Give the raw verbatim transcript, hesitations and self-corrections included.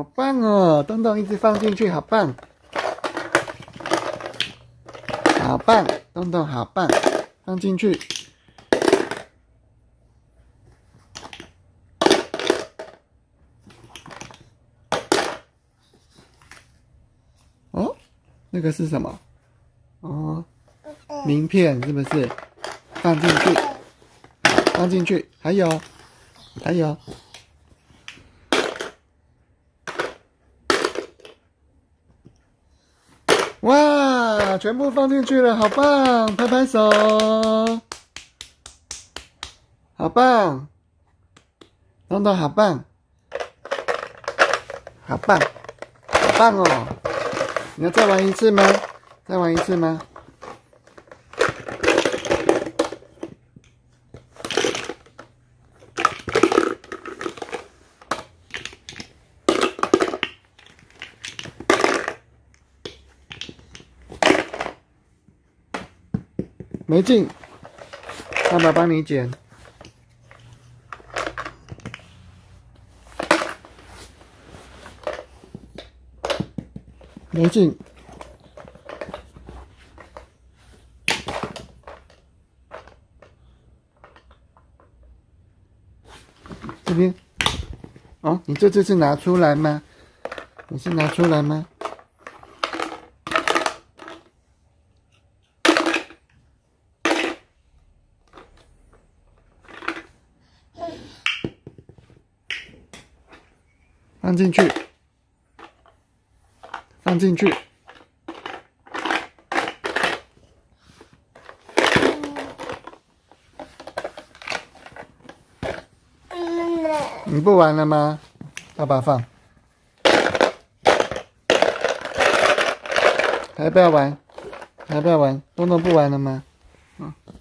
棒哦！东东一直放进去，好棒，好棒，东东好棒，放进去。哦，那个是什么？哦，名片是不是？放进去，放进去，还有，还有。哇，全部放进去了，好棒！拍拍手，好棒！东东好棒，好棒，好棒哦！你要再玩一次吗？再玩一次吗？没进，爸爸帮你捡。没进。这边，哦，你这次是拿出来吗？你是拿出来吗？放进去，放进去。你不玩了吗？爸爸放。还不要玩？还不要玩？东东不玩了吗？嗯。